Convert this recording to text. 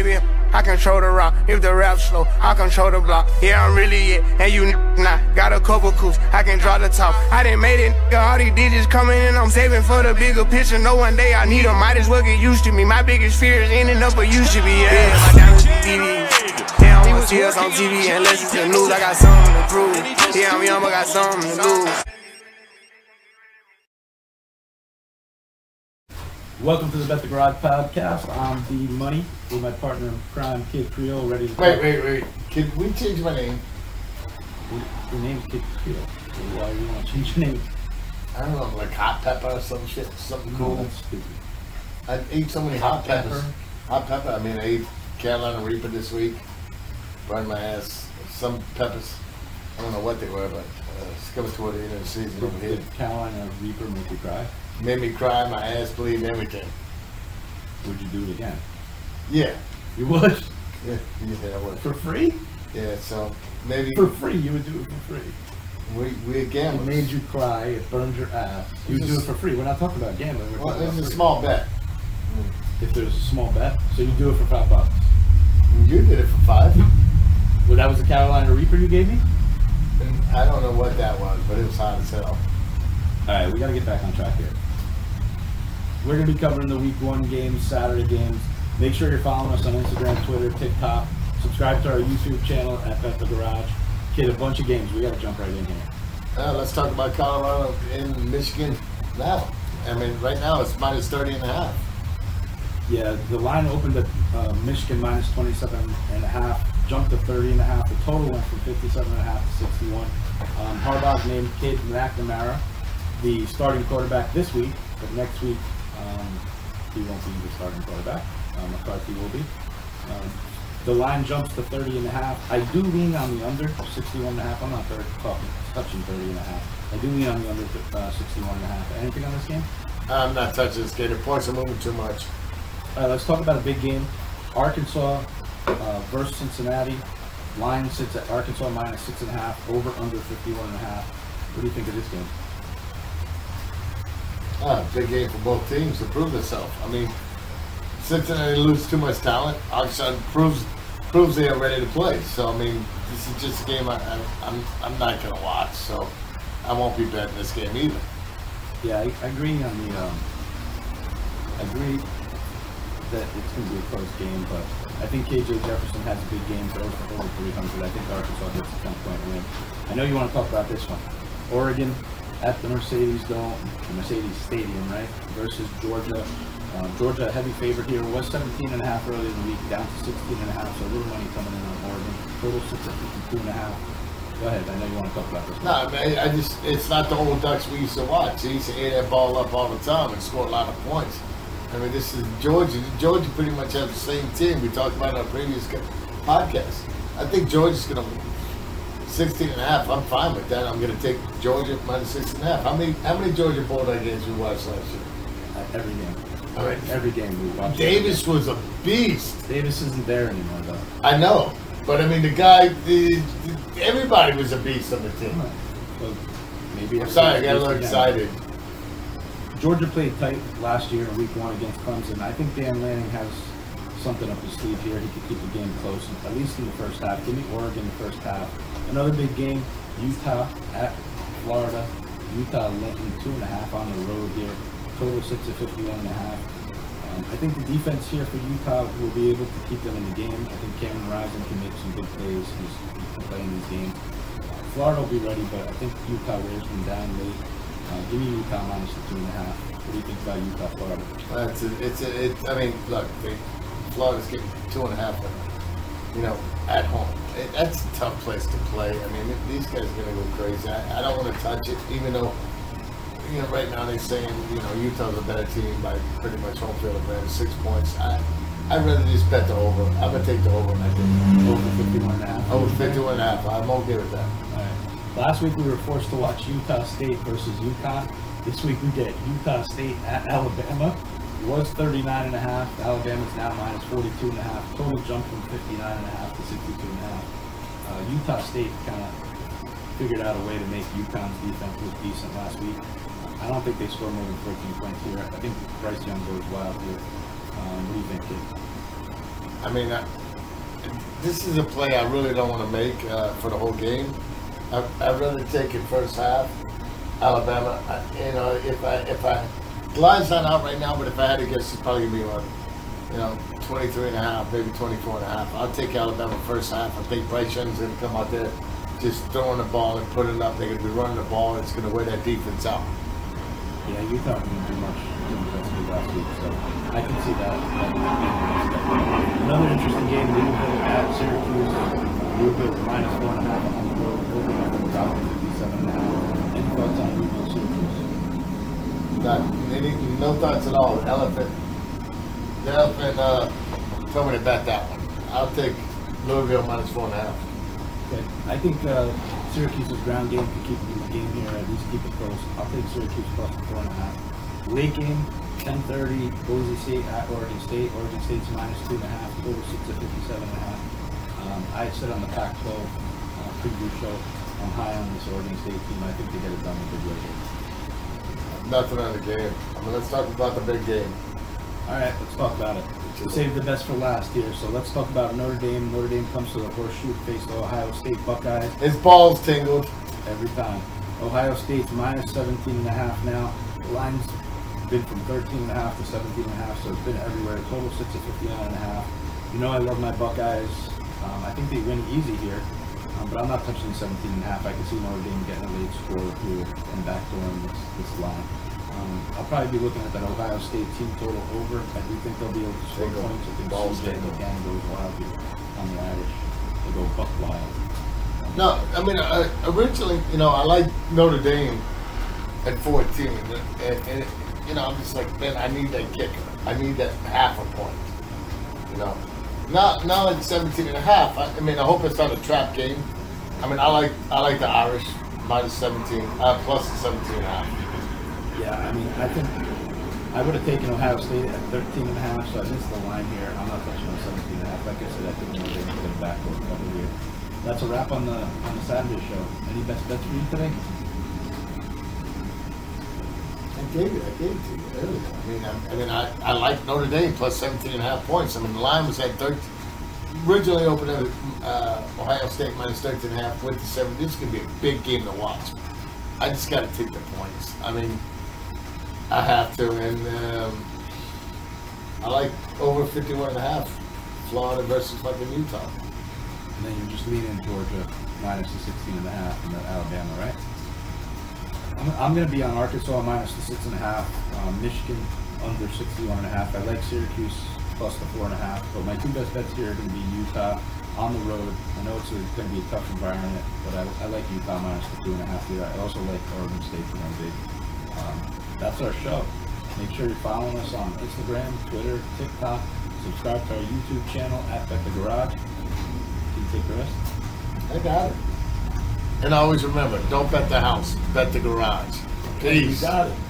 baby. I control the rock. If the rap slow, I control the block. Yeah, I'm really it, and you nah. Got a couple coups, I can draw the top. I done made it, all these digits coming in. I'm saving for the bigger picture. No one day I need them. Might as well get used to me. My biggest fear is ending up where you should be. Yeah, my diamonds TV. Yeah, I don't see us on TV unless it's the news. I got something to prove. Yeah, I'm young, but got something to lose. Welcome to the Bet the Garage podcast. I'm D-Money with my partner in crime, Kid Creole, ready to Wait. Can we change my name? Your name's Kid Creole. So why do you want to change your name? I don't know, like hot pepper or some shit, something cool. That's stupid. I ate so many hot peppers. Hot pepper. I mean, I ate Carolina Reaper this week. Burned my ass. Some peppers. I don't know what they were, but it's coming toward the end of the season over here. Did Carolina Reaper make you cry? Made me cry, my ass bleed, everything. Would you do it again? Yeah. You would? Yeah, I would. For free? Yeah, so maybe... For free, you would do it for free. We gamblers. It made you cry, it burned your ass. You would do it for free. We're not talking about gambling. We're talking about it's a small bet. If there's a small bet, so you do it for $5. You did it for $5. Well, that was the Carolina Reaper you gave me? I don't know what that was, but it was hot as hell. Alright, we gotta get back on track here. We're going to be covering the Week 1 games, Saturday games. Make sure you're following us on Instagram, Twitter, TikTok. Subscribe to our YouTube channel at Bet the Garage. Kid, a bunch of games. We got to jump right in here. Let's talk about Colorado and Michigan now. I mean, right now it's minus 30.5. Yeah, the line opened at Michigan minus 27.5, jumped to 30.5. The total went from 57.5 to 61. Harbaugh's named Kid McNamara the starting quarterback this week, but next week he won't be the starting quarterback. McCarthy will be. The line jumps to 30.5. I do lean on the under 61.5. I'm not touching 30.5. I do lean on the under 61.5. Anything on this game? I'm not touching this game. The points are moving too much. All right, let's talk about a big game. Arkansas versus Cincinnati. Line sits at Arkansas minus 6.5. Over under 51.5. What do you think of this game? Big game for both teams to prove themselves. I mean, Cincinnati loses too much talent. Arkansas proves they are ready to play. So I mean, this is just a game I'm not gonna watch. So I won't be betting this game either. Yeah, I agree on the. I agree that it's going to be a close game, but I think KJ Jefferson has a big game, throws for over 300. I think Arkansas gets a 10-point win. I know you want to talk about this one. Oregon at the Mercedes Stadium, right? Versus Georgia. Georgia, a heavy favorite here, was 17.5 earlier in the week, down to 16.5, so a little money coming in on Oregon. Total sits at 52.5. Go ahead, I know you want to talk about this one. No, man, it's not the old Ducks we used to watch. They used to air that ball up all the time and score a lot of points. I mean, this is Georgia. Georgia pretty much has the same team we talked about in our previous podcast. I think Georgia's going to 16.5. I'm fine with that. I'm going to take Georgia minus 16.5. How many Georgia Bulldog games we watched last year? Every game. All right. Every game we watched. Davis was a beast. Davis isn't there anymore, though. I know, but I mean, the guy, everybody was a beast on the team. Well, maybe. I'm sorry, I got a little excited. Georgia played tight last year in Week 1 against Clemson. I think Dan Lanning has something up his sleeve here. He could keep the game close, at least in the first half. Give me Oregon in the first half. Another big game, Utah at Florida. Utah laying 2.5 on the road here. Total sits at 51.5. I think the defense here for Utah will be able to keep them in the game. I think Cameron Rising can make some big plays. He can play in these games. Florida will be ready, but I think Utah wears them down late. Give me Utah minus the 2.5. What do you think about Utah, Florida? I mean, look, Florida's getting 2.5, at home. That's a tough place to play. I mean, these guys are going to go crazy. I don't want to touch it, even though, right now they're saying, Utah's a better team by pretty much home field advantage, 6 points. I'd rather just bet the over. I'm going to take the over in that game. Over 51.5. Over 51.5. I'm okay with that. All right. Last week we were forced to watch Utah State versus UConn. This week we get Utah State at Alabama. It was 39.5. Alabama's now minus 42.5. Total jump from 59.5 to 62.5. Utah State kind of figured out a way to make UConn's defense look decent last week. I don't think they scored more than 14 points here. I think Bryce Young goes wild here. What do you think, kid? I mean, this is a play I really don't want to make for the whole game. I'd rather take it first half. Alabama, if I the line's not out right now, but if I had to guess, it's probably gonna be around, 23.5, maybe 24.5. I'll take Alabama first half. I think Bryce Young's gonna come out there just throwing the ball and putting it up. They're gonna be running the ball, and it's gonna wear that defense out. Yeah, Utah didn't do much defensively last week, so I can see that. Another interesting game, Louisville at Syracuse. Louisville minus 4.5 on the road, over at the top of 57.5. Any thoughts on Louisville, Syracuse? No thoughts at all. The elephant told me to bet that one. I'll take Louisville minus 4.5. Okay, I think Syracuse's ground game can keep the game here, at least keep it close. I'll take Syracuse plus 4.5. Late game, 10:30, Boise State at Oregon State. Oregon State's minus 2.5, total 6 at 57.5. I said on the Pac-12 preview show, I'm high on this Oregon State team. I think they get it done in a big way here. Nothing on the game. Let's talk about the big game. All right, let's talk about it. We'll save the best for last here. So let's talk about Notre Dame. Notre Dame comes to the Horseshoe, face the Ohio State Buckeyes. His balls tingled. Every time. Ohio State's minus 17.5 now. The line's been from 13.5 to 17.5, so it's been everywhere. Total 6 at 59.5. I love my Buckeyes. I think they win easy here, but I'm not touching 17.5. I can see Notre Dame getting a late score here and backdooring this line. I'll probably be looking at that Ohio State team total over. I do think they'll be able to score points. I think CJ McCann goes wild here on the Irish. They go buck wild. No, originally, I like Notre Dame at 14, and I'm just like, man, I need that kicker. I need that half a point. Not like 17.5. I hope it's not a trap game. I like the Irish minus 17, plus the 17.5. Yeah, I think I would have taken Ohio State at 13.5, so I missed the line here. I'm not touching on 17.5. Like I said, I think Notre Dame's going to back over a couple here. That's a wrap on the Saturday show. Any best bets for you today? I gave it to you earlier. I like Notre Dame plus 17.5 points. The line was at 13. Originally opened at Ohio State minus 13.5, went to 7. This is going to be a big game to watch. I just got to take the points. I have to, and I like over 51.5. Florida versus fucking Utah. And then you're just leaning Georgia minus the 16.5 and Alabama, right? I'm going to be on Arkansas minus the 6.5, Michigan under 61.5. I like Syracuse plus the 4.5, but my two best bets here are going to be Utah on the road. I know it's going to be a tough environment, but I like Utah minus the 2.5 here. I also like Oregon State to win big. That's our show. Make sure you're following us on Instagram, Twitter, TikTok. Subscribe to our YouTube channel at Bet the Garage. Can you take the rest? I got it. And always remember, don't bet the house, bet the garage. Peace. You got it.